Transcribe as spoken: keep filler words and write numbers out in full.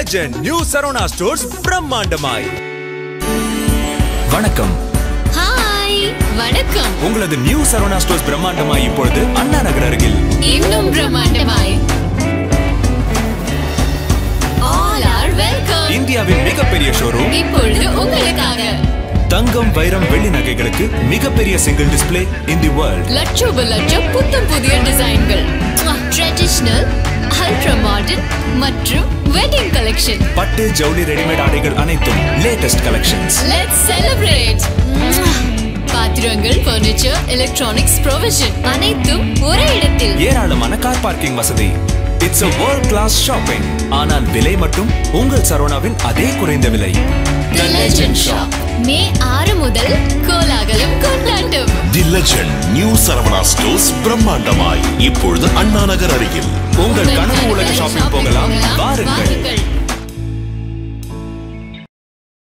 legend new Saravana stores பிரம்மாண்டமாய். வணக்கம். Hi, வணக்கம். உங்களது நியூ Saravana stores பிரம்மாண்டமாய் இப்பொழுது அண்ணா நகர் அருகில். இன்னும் பிரம்மாண்டமாய். All are welcome. இந்தியாவின் மிகப்பெரிய ஷோரூம் இப்பொழுது உங்களுக்காக. தங்கம், வைரம், வெள்ளி நகைகளுக்கு மிகப்பெரிய single display in the world. லட்சோப லட்சம் புத்தம் புதிய டிசைன்கள். ட்ரெடிஷனல், அல்ட்ரா மாடர்ன் மற்றும் வெட்டிங் கலெக்ஷன். பட்டு, ஜவுளி, ரெடிமேட் ஆடைகள் அனைத்தும் லேட்டஸ்ட் கலெக்ஷன்ஸ். Let's celebrate. பாத்திரங்கள், ஃபர்னிச்சர், எலக்ட்ரானிக்ஸ், ப்ரொவிஷன் அனைத்தும் ஒரே இடத்தில். ஏராளமான கார் பார்க்கிங் வசதி. It's a world class shopping. ஆனால் விலை மட்டும் உங்கள் சரவணாவின் அதே குறைந்த விலை. The Legend Shop. மே ஆறு முதல் கோலாகலம் கொண்டாட்டம். The Legend New Saravana Stores பிரம்மாண்டமாய் இப்பொழுது அண்ணா நகர் அருகில். உங்கள் கனவு உலக ஷாப்பிங் போகலாம் வாருங்கள்.